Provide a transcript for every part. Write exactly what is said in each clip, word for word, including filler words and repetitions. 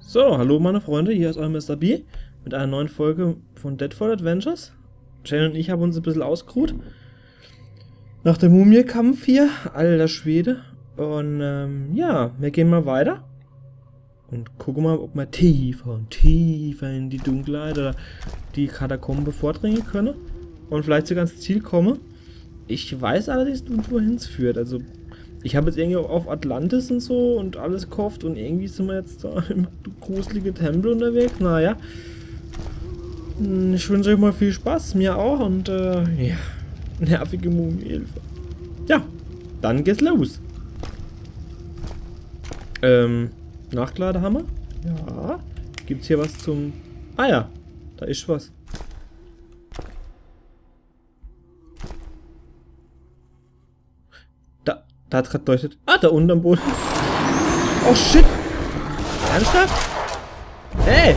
So, hallo meine Freunde, hier ist euer Mister B mit einer neuen Folge von Deadfall Adventures. Jane und ich haben uns ein bisschen ausgeruht. Nach dem Mumie-Kampf hier, alter Schwede. Und ähm, ja, wir gehen mal weiter. Und gucken mal, ob wir tiefer und tiefer in die Dunkelheit oder die Katakombe vordringen können. Und vielleicht sogar ans Ziel kommen. Ich weiß allerdings nicht, wohin es führt. Also, ich habe jetzt irgendwie auf Atlantis und so und alles gehofft. Und irgendwie sind wir jetzt da im gruseligen Tempel unterwegs. Naja. Ich wünsche euch mal viel Spaß. Mir auch. Und äh, ja. Nervige Mumie-Hilfe. Ja. Dann geht's los. Ähm. Nachladehammer? Ja. Gibt's hier was zum... Ah ja. Da ist was. Da, da hat gerade leuchtet. Ah, da unten am Boden. Oh shit. Ernsthaft? Hey.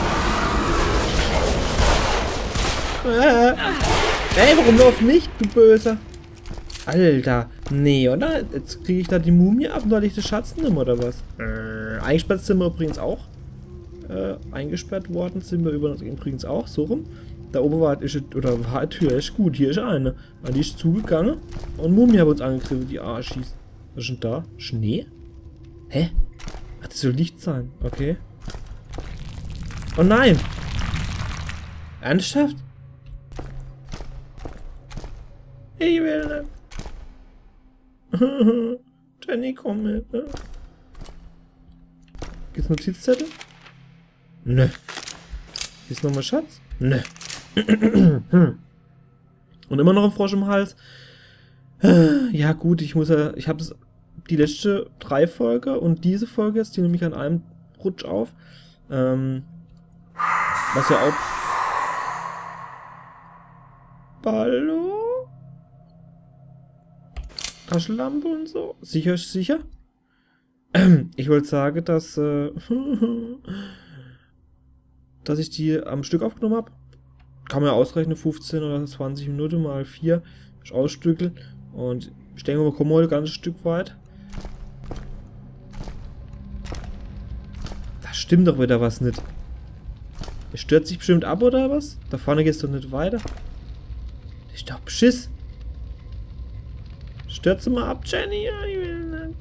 Äh. Hey, warum nur auf mich, du Böser? Alter. Nee, oder? Jetzt kriege ich da die Mumie ab, weil ich den Schatz nehme, oder was? Äh, eingesperrt sind wir übrigens auch. Äh, eingesperrt worden sind wir übrigens auch, so rum. Da oben war ist oder war eine Tür, ist gut, hier ist eine. Die ist zugegangen und Mumie hat uns angegriffen, die Arschis. Was ist denn da? Schnee? Hä? Ach, das soll Licht sein, okay. Oh nein! Ernsthaft? Ich will nicht. Jenny, komm mit, ne? Gibt's Notizzettel? Nö. Ist nochmal Schatz? Nö. Und immer noch ein Frosch im Hals. Ja gut, ich muss ja... Ich habe das die letzte drei Folge und diese Folge jetzt, die nehme ich an einem Rutsch auf. Ähm, was ja auch... Hallo? Taschenlampe und so. Sicher, sicher. Ich wollte sagen, dass, äh, dass ich die am Stück aufgenommen habe. Kann man ja ausrechnen, fünfzehn oder zwanzig Minuten mal vier. Ich ausstückel. Und ich denke, wir kommen heute ein ganzes Stück weit. Da stimmt doch wieder was nicht. Es stört sich bestimmt ab, oder was? Da vorne geht es doch nicht weiter. Das ist doch Beschiss. Stört sie mal ab, Jenny? Ja, ich will nicht.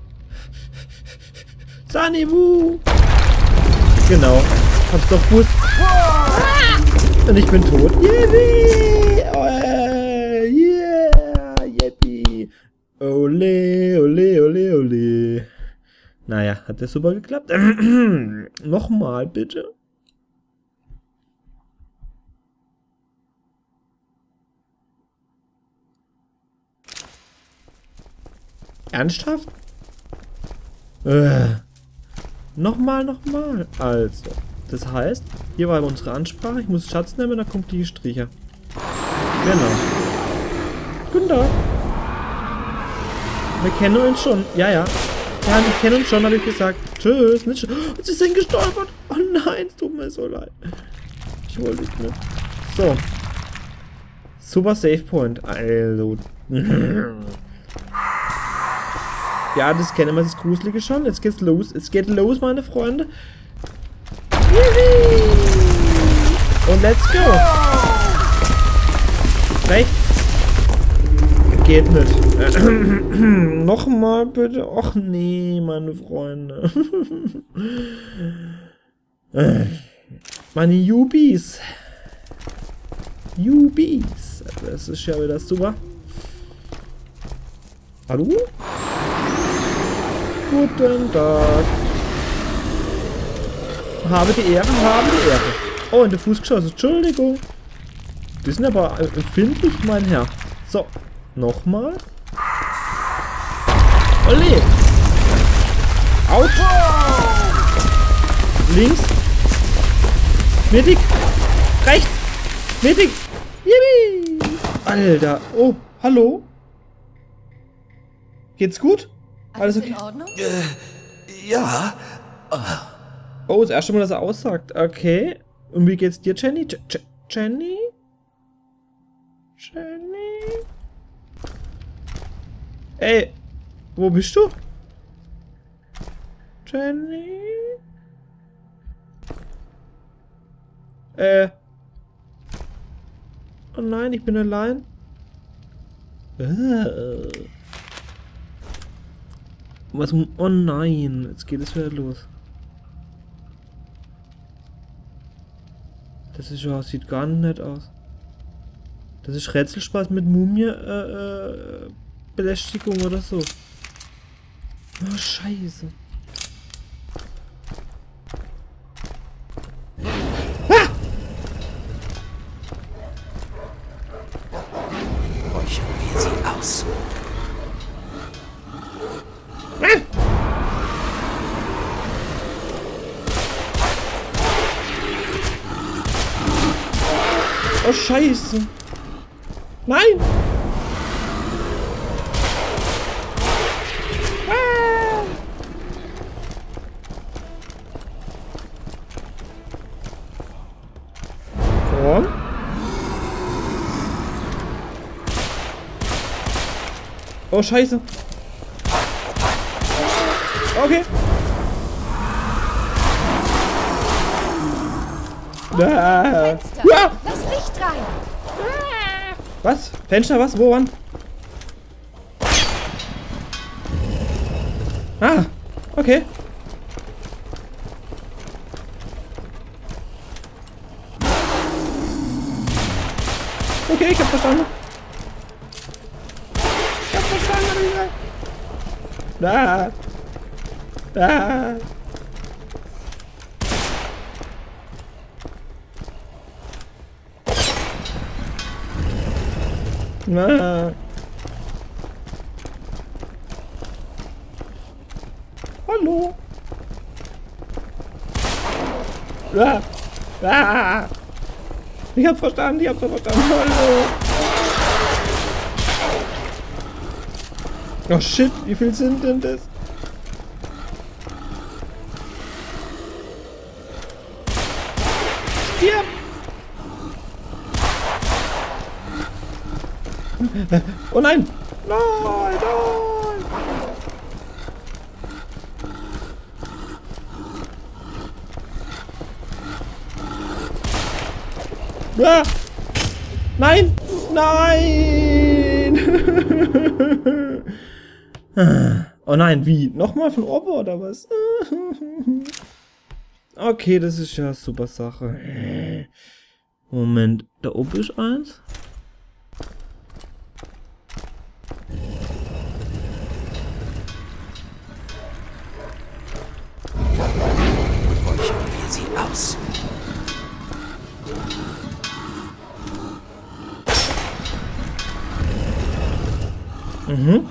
Sanibu! Genau. Hab's doch gewusst. Und ich bin tot. Yippie! Oh, yeah! Yippie! Ole, ole, ole, ole. Naja, hat das super geklappt? Nochmal, bitte. Ernsthaft? Äh. Nochmal, nochmal. Also, das heißt, hier war unsere Ansprache. Ich muss Schatz nehmen, dann kommt die Stricher. Genau. Guten Tag. Wir kennen uns schon. Ja, ja. Ja, wir kennen uns schon, habe ich gesagt. Tschüss. Nicht oh, sie sind gestolpert. Oh nein, es tut mir so leid. Ich wollte nicht. So. Super Save Point. Also. Ja, das kennen wir, das Gruselige schon. Jetzt geht's los. Es geht los, meine Freunde. Und let's go. Rechts. Geht nicht. Nochmal bitte. Och nee, meine Freunde. Meine Jubies. Jubies. Das ist ja wieder super. Hallo? Guten Tag. Habe die Ehre, habe die Ehre. Oh, in den Fuß geschossen. Entschuldigung. Die sind aber empfindlich, mein Herr. So, nochmal. Olé. Auto. Links. Mittig. Rechts. Mittig. Yippie. Alter. Oh, hallo. Geht's gut? Alles okay? In Ordnung? Äh, ja. Oh, das erste Mal, dass er aussagt. Okay. Und wie geht's dir, Jenny? Je Je Jenny? Jenny? Ey, wo bist du? Jenny? Äh. Oh nein, ich bin allein. Äh. Was? Oh nein, jetzt geht es wieder los. Das ist ja, sieht gar nicht nett aus. Das ist Rätselspaß mit Mumie, äh, äh, Belästigung oder so. Oh, scheiße. Ah! Räuchern wir sie aus. Ah! Oh, scheiße. Nein! Ah! Komm. Oh, scheiße. Okay. Ah. Fenster. Ja. Lass Licht rein. Was? Fenster, was? Woran? Ah, okay. Okay, ich hab verstanden. Ich hab verstanden, hab ich gesagt. Da. Da. Na. Hallo. Ah. Ah. Ich hab's verstanden, ich hab's verstanden. Hallo. Oh shit, wie viel sind denn das? Stirb! Oh nein! Nein, nein! Ah! Nein! Nein! Oh nein, wie? Nochmal von oben oder was? Okay, das ist ja super Sache. Moment, da oben ist eins? Räuchern wir sie aus. Mhm.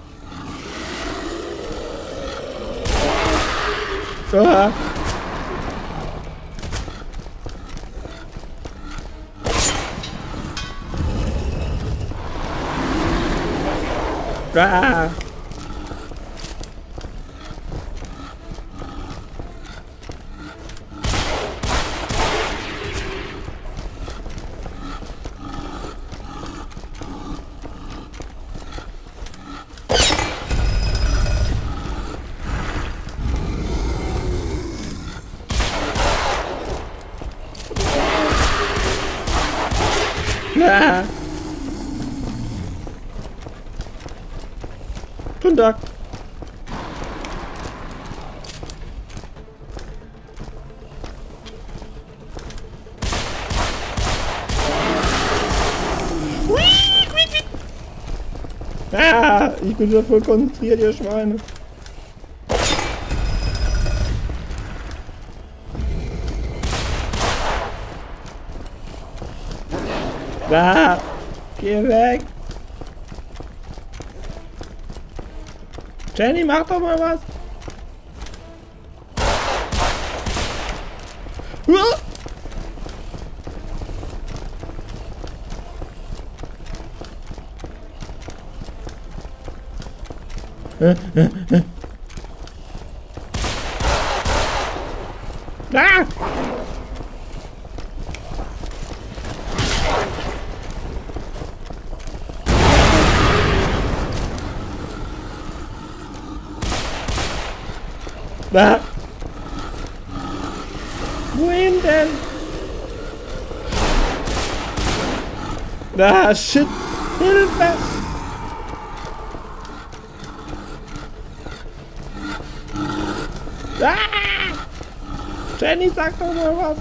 Ah. Ah. Ah. Guten Tag. Ah, ich bin wieder voll konzentriert, ihr Schweine. Ah, geh weg. Jenny, mach doch mal was. Uah. Äh, äh, äh. Ah! Ah! Wohin denn? Ah, shit. Hilfe. Ah! Jenny, sag doch mal was.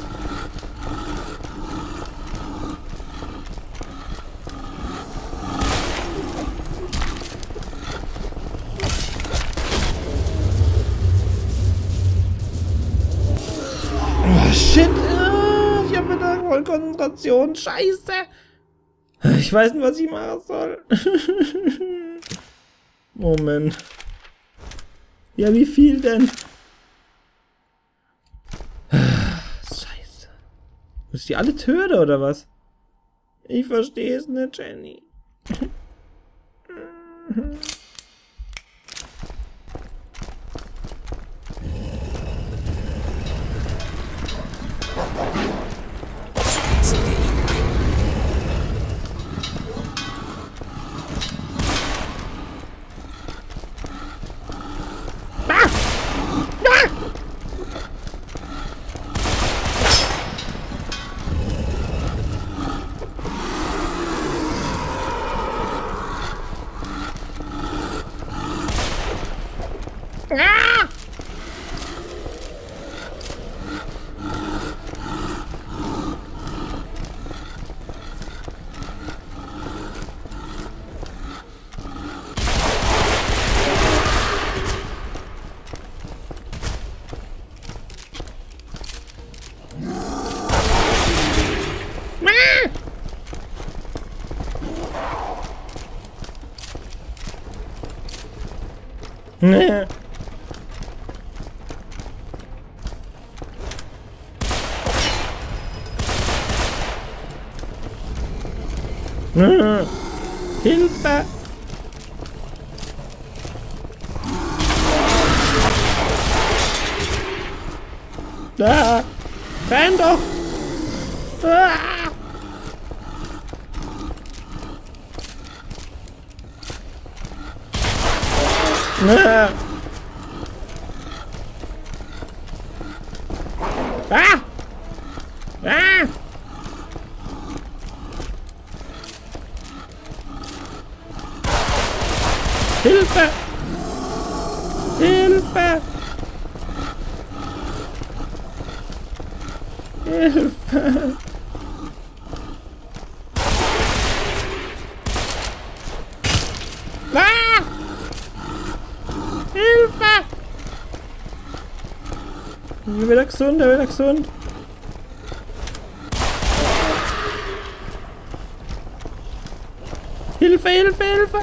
Oh, shit. Ich hab mit der voll Konzentration. Scheiße. Ich weiß nicht, was ich machen soll. Moment. Ja, wie viel denn? Scheiße. Muss ich die alle töten, oder was? Ich verstehe es nicht, Jenny. Ah! Nee. Hilfe! Da! Renn doch! Ah! Ah! Ah! Ah! Hilfe! Hilfe! Hilfe! Ah! Hilfe! Ich bin wieder gesund, ich bin wieder gesund. Hilfe, Hilfe, Hilfe!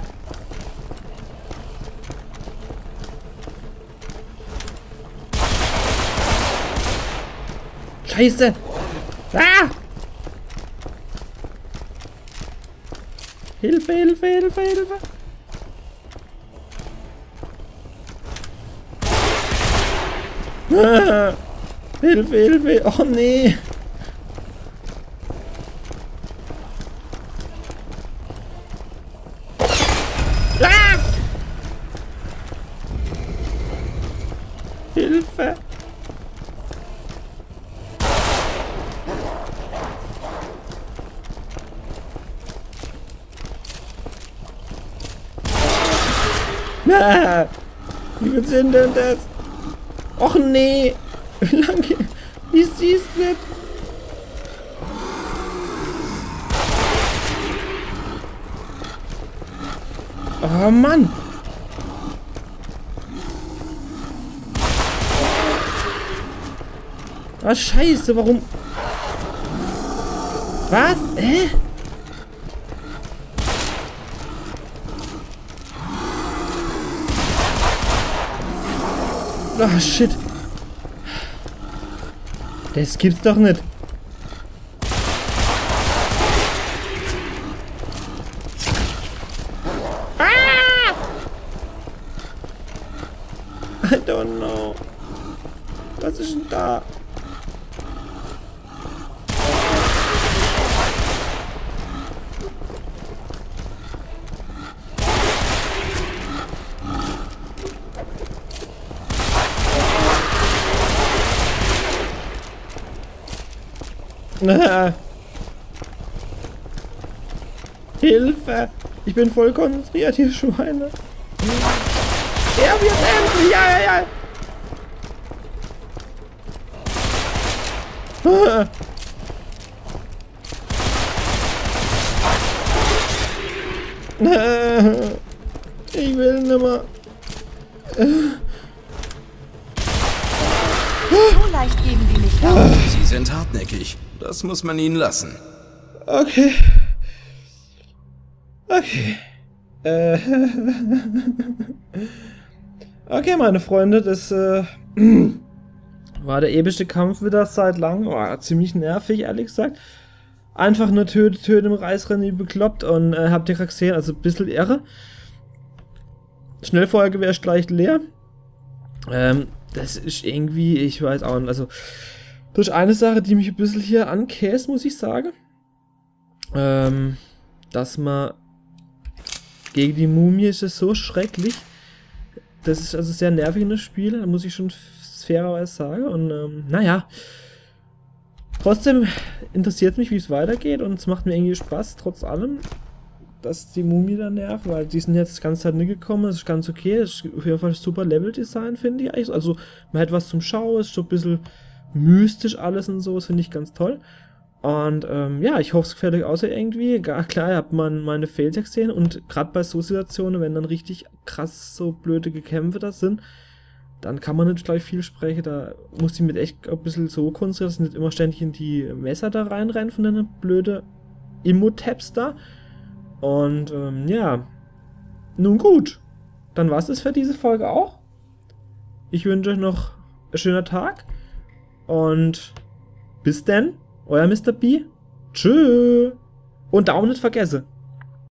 Scheiße! Ah! Hilfe, Hilfe, Hilfe, Hilfe! Ah! Hilfe, Hilfe! Oh nee! Ah! Hilfe! Ah, wie viel sind denn das? Och nee! Wie lange? Wie siehst du nicht? Oh Mann! Ah Scheiße, warum? Was? Hä? Ah, shit. Das gibt's doch nicht. Ah! I don't know. Was ist denn da? Hilfe! Ich bin voll konzentriert, hier Schweine. Er wird endlich! Ja, ja, ja! Ah. Ich will nimmer. So leicht geben die nicht auf. Sie sind hartnäckig. Das muss man ihnen lassen. Okay. Okay. Äh. Okay, meine Freunde, das äh, war der epische Kampf wieder seit langem. Oh, ziemlich nervig, ehrlich gesagt. Einfach nur töte, töte im Reißrennen wie bekloppt und äh, habt ihr gerade gesehen, also ein bisschen Irre. Schnellfeuergewehr ist gleich leer. Ähm, das ist irgendwie, ich weiß auch nicht, also das ist eine Sache, die mich ein bisschen hier ankäst, muss ich sagen. Ähm, dass man gegen die Mumie ist es so schrecklich. Das ist also sehr nervig in das Spiel, da muss ich schon fairerweise sagen. Und ähm, naja. Trotzdem interessiert mich, wie es weitergeht und es macht mir irgendwie Spaß, trotz allem, dass die Mumie da nervt, weil die sind jetzt die ganze Zeit nicht gekommen, das ist ganz okay, das ist auf jeden Fall super Level-Design, finde ich eigentlich. Also man hat was zum Schauen, ist so ein bisschen mystisch alles und so, das finde ich ganz toll. Und ähm, ja, ich hoffe, es gefällt euch auch so irgendwie. Gar klar, ihr habt man meine Fails gesehen und gerade bei so Situationen, wenn dann richtig krass so blöde Gekämpfe da sind, dann kann man nicht gleich viel sprechen, da muss ich mit echt ein bisschen so konzentrieren, dass nicht immer ständig in die Messer da reinrennen von den blöden Immo-Tabs da. Und ähm, ja, nun gut, dann war es das für diese Folge auch. Ich wünsche euch noch einen schönen Tag und bis denn, euer Mister B. Tschö. Und Daumen nicht vergessen.